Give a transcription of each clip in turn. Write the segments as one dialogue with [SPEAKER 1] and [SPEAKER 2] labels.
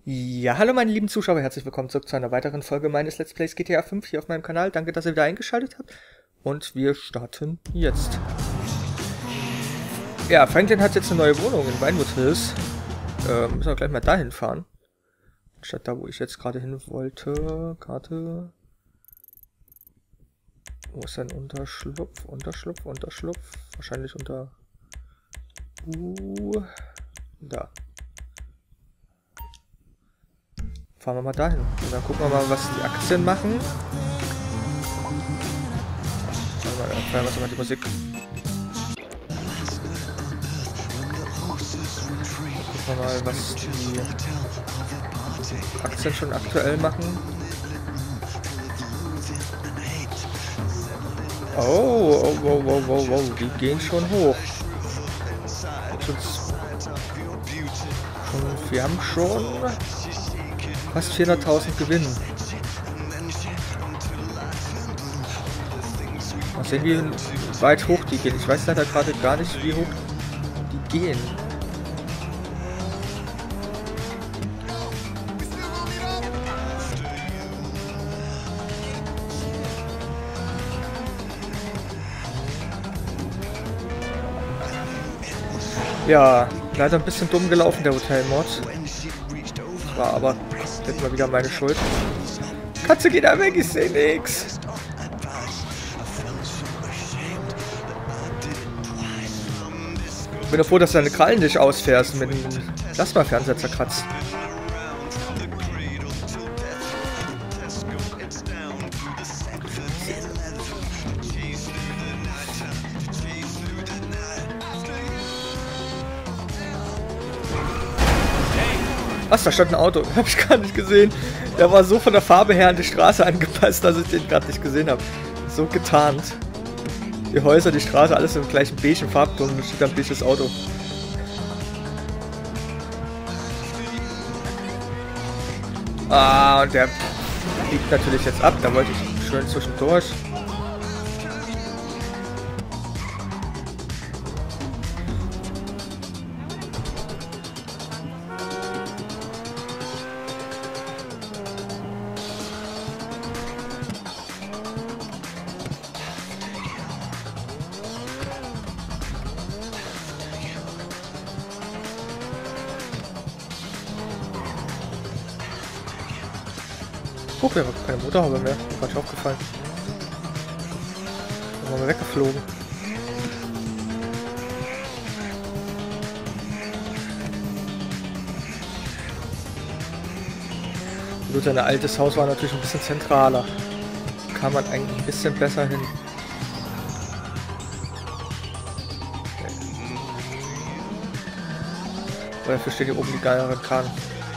[SPEAKER 1] Ja, hallo meine lieben Zuschauer, herzlich willkommen zurück zu einer weiteren Folge meines Let's Plays GTA 5 hier auf meinem Kanal. Danke, dass ihr wieder eingeschaltet habt. Und wir starten jetzt. Ja, Franklin hat jetzt eine neue Wohnung in Vinewood Hills. Müssen wir gleich mal dahin fahren. Statt da, wo ich jetzt gerade hin wollte. Karte. Wo ist denn Unterschlupf? Unterschlupf. Wahrscheinlich unter... Da. Fahren wir mal dahin. Und dann gucken wir mal, was die Aktien machen. Feiern wir mal die Musik. Gucken wir mal, was die Aktien schon aktuell machen. Oh, die gehen schon hoch. Wir haben schon fast 400.000 Gewinn. Mal sehen, wie weit hoch die gehen. Ich weiß leider gerade gar nicht, wie hoch die gehen. Ja, leider ein bisschen dumm gelaufen, der Hotelmod. Das war aber jetzt mal wieder meine Schuld. Katze, geh da weg, ich sehe nix. Ich bin froh, dass deine Krallen nicht ausfährst mit dem Plasmafernseher zerkratzt. Was, da stand ein Auto. Hab ich gar nicht gesehen. Der war so von der Farbe her an die Straße angepasst, dass ich den gerade nicht gesehen habe. So getarnt. Die Häuser, die Straße, alles im gleichen beigen Farbton und steht ein beiges Auto. Ah, und der biegt natürlich jetzt ab. Da wollte ich schön zwischendurch. Guck, wir haben keine Motorhaube mehr. Ist falsch aufgefallen. Dann waren wir weggeflogen. Gut, sein altes Haus war natürlich ein bisschen zentraler. Kam man eigentlich ein bisschen besser hin. Weil dafür steht hier oben die geileren Kahn.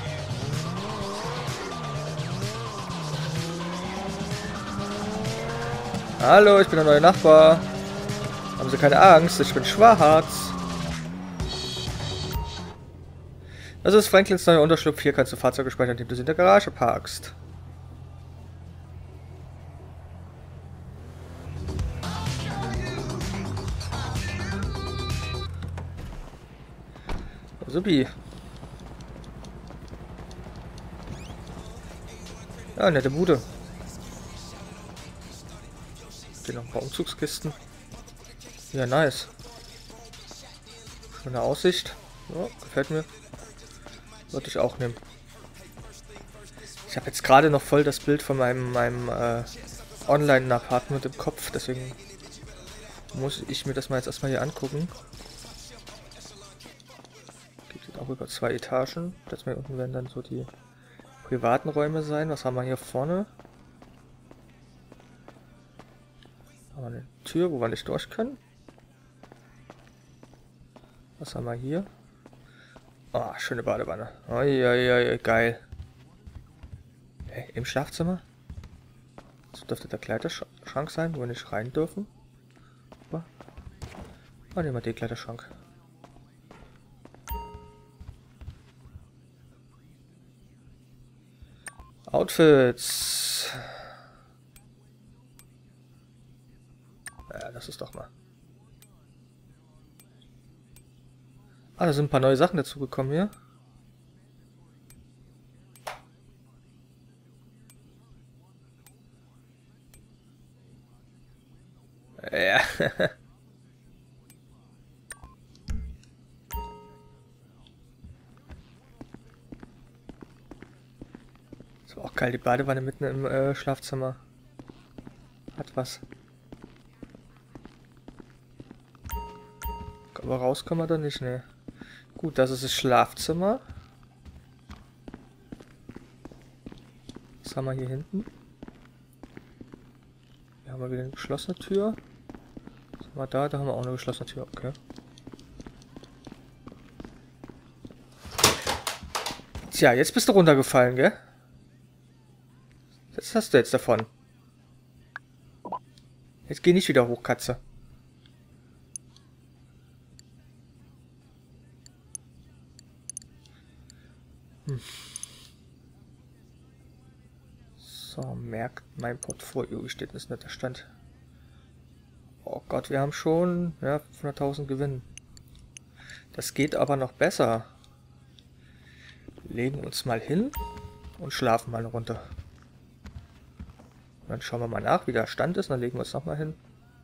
[SPEAKER 1] Hallo, ich bin der neue Nachbar. Haben Sie keine Angst, ich bin schwarz. Das ist Franklins neuer Unterschlupf. Hier kannst du Fahrzeuge speichern, indem du sie in der Garage parkst. Supi. Ja, nette Bude. Hier noch ein paar Umzugskisten. Ja, nice. Schöne Aussicht. Ja, gefällt mir. Würde ich auch nehmen. Ich habe jetzt gerade noch voll das Bild von meinem Online-Apartment im Kopf. Deswegen muss ich mir das mal jetzt erstmal hier angucken. Geht auch über 2 Etagen. Das hier unten werden dann so die privaten Räume sein. Was haben wir hier vorne? Haben wir eine Tür, wo wir nicht durch können. Was haben wir hier? Oh, schöne Badewanne. Oi, geil. Hey, im Schlafzimmer? Das dürfte der Kleiderschrank sein, wo wir nicht rein dürfen. Oh, nehmen wir den Kleiderschrank. Outfits. Ja, das ist doch mal. Ah, da sind ein paar neue Sachen dazu gekommen hier. Ja. Ist aber auch geil, die Badewanne mitten im Schlafzimmer. Hat was. Aber raus kann man da nicht, ne. Gut, das ist das Schlafzimmer. Was haben wir hier hinten? Hier haben wir wieder eine geschlossene Tür. Was haben wir da? Da haben wir auch eine geschlossene Tür, okay. Tja, jetzt bist du runtergefallen, gell? Was hast du jetzt davon? Jetzt geh nicht wieder hoch, Katze. So, merkt mein Portfolio. Wie steht denn das nicht? Da stand. Oh Gott, wir haben schon ja, 500.000 Gewinn. Das geht aber noch besser. Legen uns mal hin und schlafen mal eine Runde. Dann schauen wir mal nach, wie der Stand ist. Dann legen wir uns nochmal hin.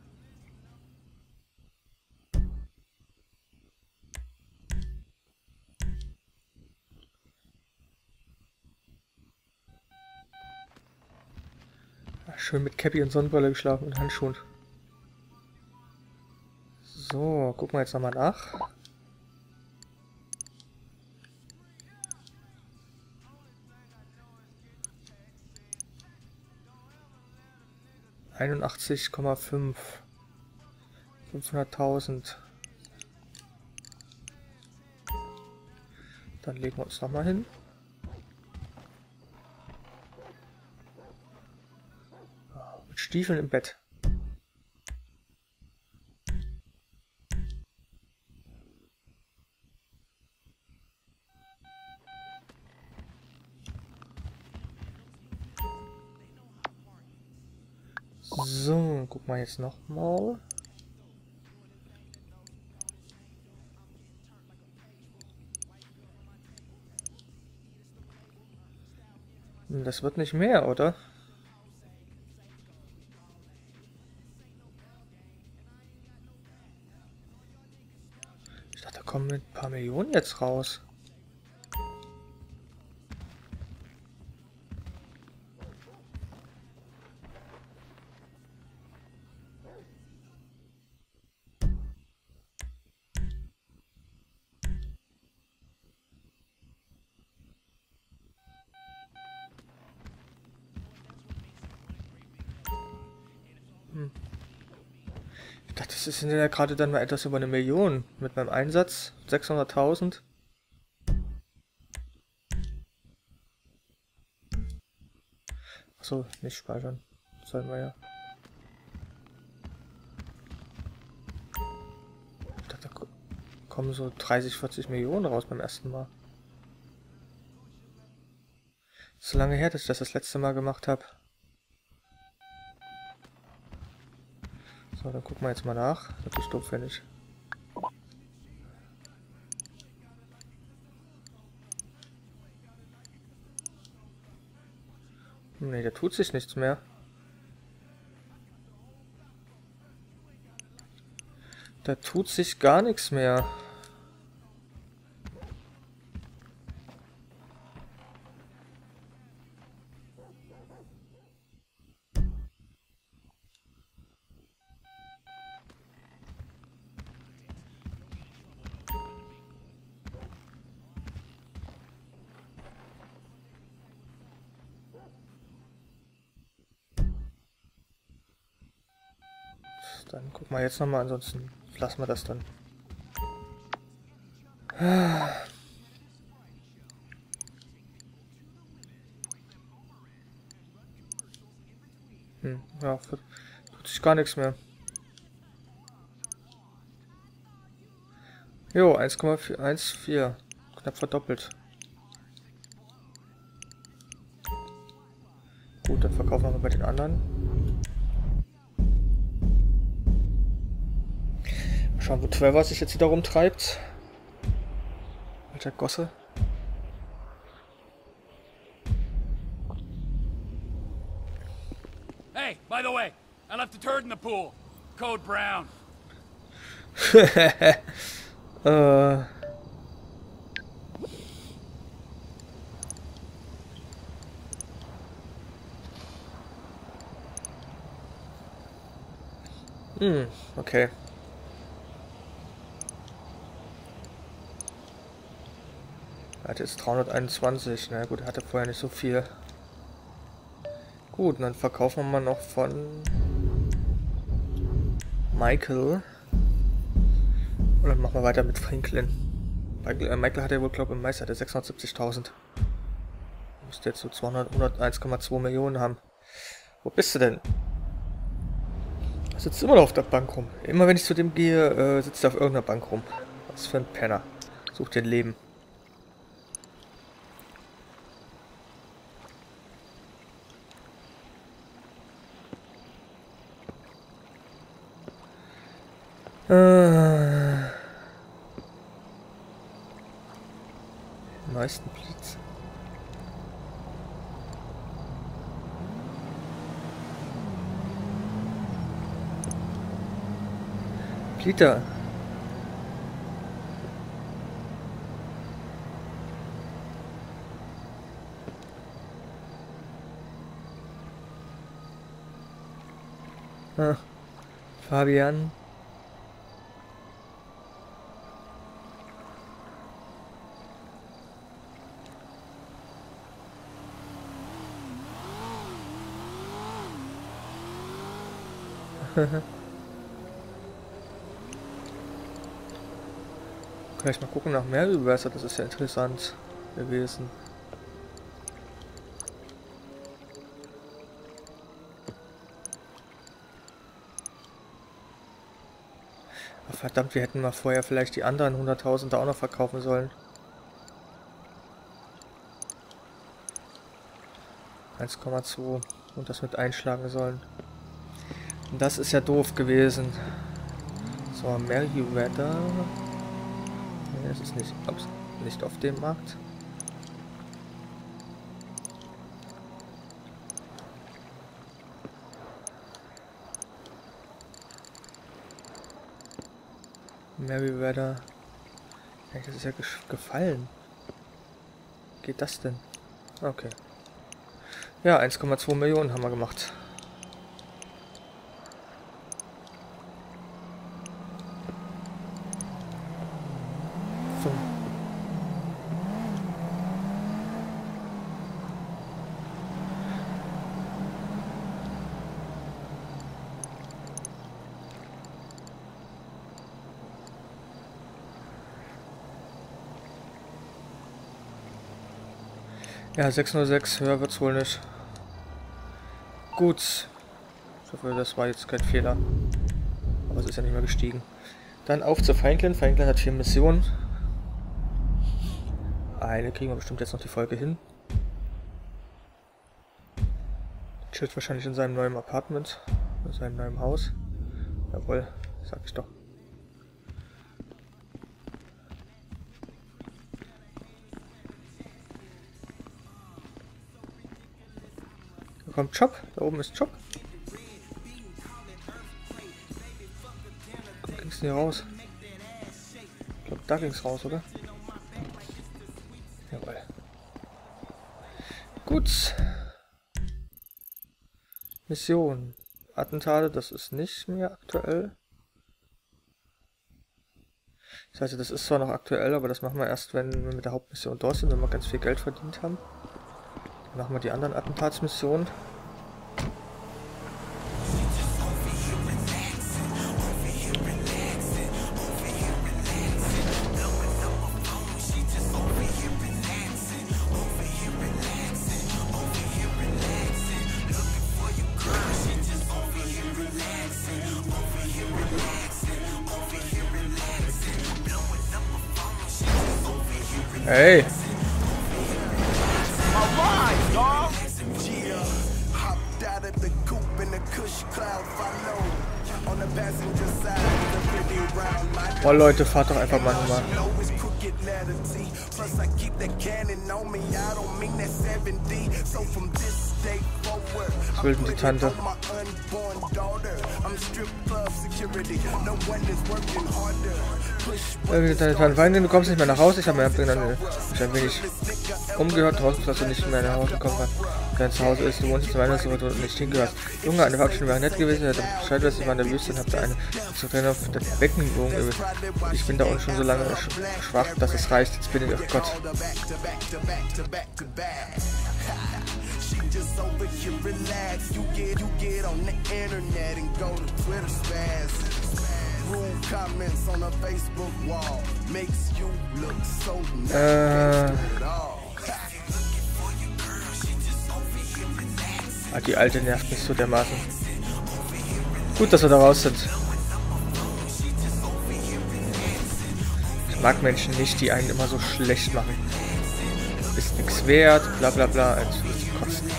[SPEAKER 1] Schön mit Cappy und Sonnenbrille geschlafen und Handschuhen. So, gucken wir jetzt nochmal nach. ...81,5... ...500.000... Dann legen wir uns nochmal hin. Mit Stiefeln im Bett. So, guck mal jetzt nochmal. Das wird nicht mehr, oder? Ich dachte, da kommen ein paar Millionen jetzt raus. Ich dachte, das sind ja gerade dann mal etwas über 1 Million mit meinem Einsatz. 600.000. Achso, nicht speichern. Sollen wir ja. Ich dachte, da kommen so 30, 40 Millionen raus beim ersten Mal. So lange her, dass ich das letzte Mal gemacht habe. So, dann gucken wir jetzt mal nach. Das ist doof, wenn ich. Nee, da tut sich nichts mehr. Da tut sich gar nichts mehr. Dann gucken wir jetzt nochmal, ansonsten lassen wir das dann. Ja, tut sich gar nichts mehr. Jo, 1,14. Knapp verdoppelt. Gut, dann verkaufen wir mal bei den anderen. Mal schauen, wo Trevor sich jetzt wieder rumtreibt. Alter Gosse.
[SPEAKER 2] Hey, by the way, I left a turd in the pool. Code Brown.
[SPEAKER 1] Okay. Er hat jetzt 321. Na gut, er hatte vorher nicht so viel. Gut, und dann verkaufen wir mal noch von Michael. Und dann machen wir weiter mit Franklin. Michael hat ja wohl, glaube ich, im Meister hat er 670.000. Müsste jetzt so 101,2 Millionen haben. Wo bist du denn? Er sitzt immer noch auf der Bank rum. Immer wenn ich zu dem gehe, sitzt er auf irgendeiner Bank rum. Was für ein Penner. Sucht ihr Leben. Meisten Blitz. Peter. Ah, Fabian. Kann ich mal gucken nach mehr Überwässer, das ist ja interessant gewesen. Aber verdammt, wir hätten mal vorher vielleicht die anderen 100.000 da auch noch verkaufen sollen. 1,2 und das mit einschlagen sollen. Und das ist ja doof gewesen. So, Merryweather. Nee, das ist nicht auf dem Markt. Merryweather. Ja, das ist ja gefallen. Geht das denn? Okay. Ja, 1,2 Millionen haben wir gemacht. So. Ja, 606, höher wird's wohl nicht. Gut. Ich hoffe, das war jetzt kein Fehler. Aber es ist ja nicht mehr gestiegen. Dann auf zu Franklin. Franklin hat 4 Missionen. Eine kriegen wir bestimmt jetzt noch die Folge hin. Chillt wahrscheinlich in seinem neuen Apartment. In seinem neuen Haus. Jawohl, sag ich doch. Da kommt Chop. Da oben ist Chop. Wo ging's denn hier raus? Ich glaube, da ging's raus, oder? Jawohl. Gut. Mission. Attentate, das ist nicht mehr aktuell. Das heißt, das ist zwar noch aktuell, aber das machen wir erst, wenn wir mit der Hauptmission durch sind, wenn wir ganz viel Geld verdient haben. Dann machen wir die anderen Attentatsmissionen. Hey! Oh Leute, fahrt doch einfach mal nochmal. Was will denn die Tante? Deine Tante weinen, du kommst nicht mehr nach Hause. Ich habe mir ein wenig umgehört, draußen, dass du nicht mehr nach Hause gekommen bist. Dein Zuhause ist, du wohnst jetzt weiter, wo du nicht hingehörst. Junge, eine Verabschiedung wäre nett gewesen, hätte Bescheid, dass ich war in der Wüste und hab da eine zu trennen auf der Beckenbogen. Ich bin da unten schon so lange schwach, dass es reicht. Jetzt bin ich, oh Gott. Just over here, relax. You get on the internet and go to Twitter spaz. Rude comments on a Facebook wall makes you look so die Alte nervt mich so dermaßen. Gut, dass wir da raus sind. Ich mag Menschen nicht, die einen immer so schlecht machen. Ist nichts wert, bla bla bla. Also, kotzen.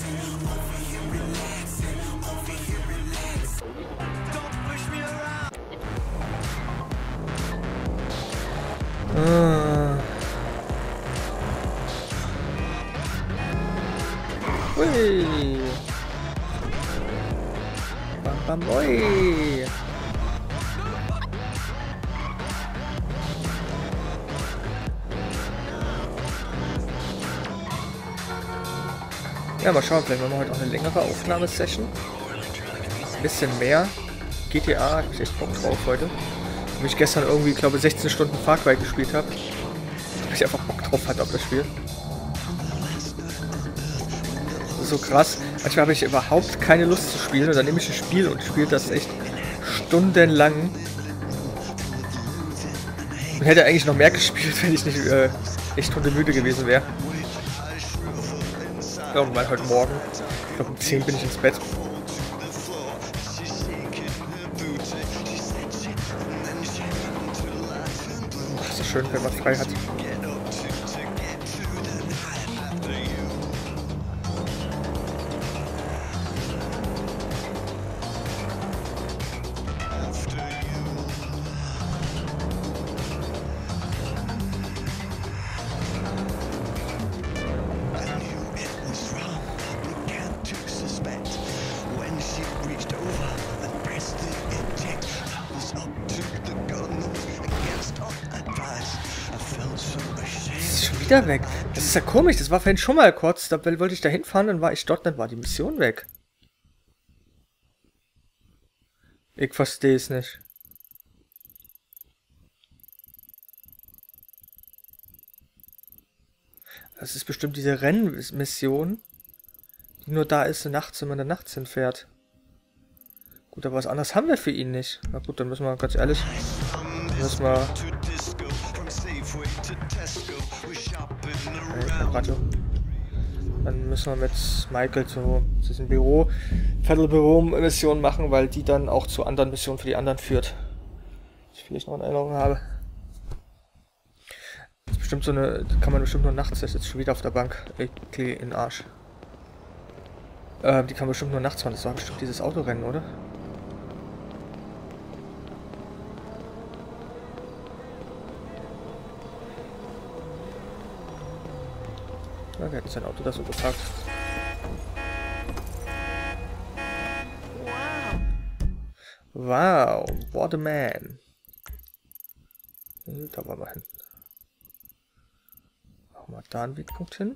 [SPEAKER 1] Hui. Bam bam oi. Ja, mal schauen, vielleicht machen wir heute auch eine längere Aufnahmesession. Ein bisschen mehr. GTA, hab ich echt Bock drauf heute. Wo ich gestern irgendwie, glaube 16 Stunden Far Cry gespielt habe. Weil ich einfach Bock drauf hatte auf das Spiel. Das ist so krass. Manchmal habe ich überhaupt keine Lust zu spielen und dann nehme ich ein Spiel und spiele das echt stundenlang. Und hätte eigentlich noch mehr gespielt, wenn ich nicht echt hundemüde gewesen wäre. Irgendwann heute Morgen. Ich glaube um 10 bin ich ins Bett. Ach, ist so schön, wenn man frei hat. Wieder weg. Das ist ja komisch, das war vorhin schon mal kurz, da wollte ich da hinfahren, dann war ich dort, dann war die Mission weg. Ich verstehe es nicht. Das ist bestimmt diese Rennmission, die nur da ist nachts, wenn man dann nachts hinfährt. Gut, aber was anderes haben wir für ihn nicht. Na gut, dann müssen wir ganz ehrlich, müssen wir... Dann müssen wir mit Michael zu diesem Büro, Federal Büro Mission machen, weil die dann auch zu anderen Missionen für die anderen führt. Ich vielleicht noch in Erinnerung habe. Das ist bestimmt so eine, kann man bestimmt nur nachts, das ist jetzt schon wieder auf der Bank. Ich kriege in den Arsch. Die kann man bestimmt nur nachts machen, das war bestimmt dieses Autorennen, oder? Ja, wer hat sein Auto da so geparkt? Wow, what a man. Da wollen wir hin. Machen wir da einen Wegpunkt hin.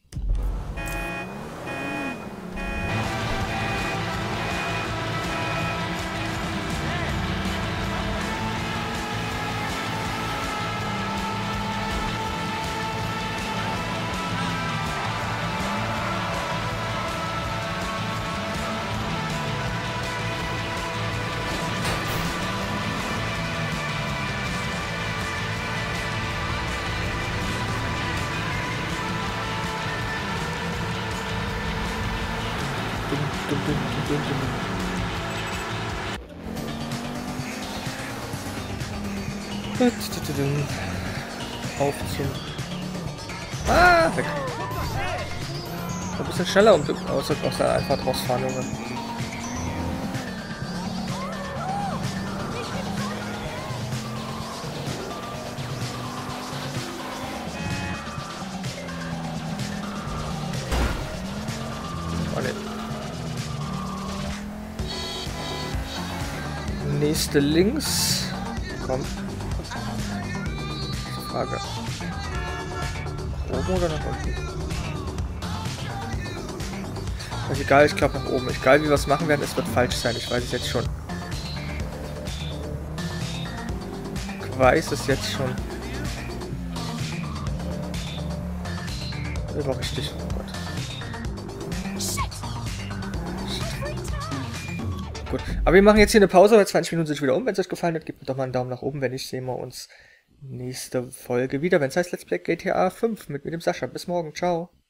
[SPEAKER 1] Auf zum... Ah, weg. Ein bisschen schneller und aus der Einfahrt rausfahren, Junge. Nächste links. Komm. Frage. Nach oben oder nach unten? Also egal, ich glaube nach oben. Egal wie wir es machen werden, es wird falsch sein. Ich weiß es jetzt schon. Ich weiß es jetzt schon. Das war richtig. Oh Gott. Gut. Aber wir machen jetzt hier eine Pause, weil 20 Minuten sind schon wieder um. Wenn es euch gefallen hat, gebt mir doch mal einen Daumen nach oben. Wenn nicht, sehen wir uns nächste Folge wieder, wenn es heißt Let's Play GTA 5 mit dem Sascha. Bis morgen. Ciao.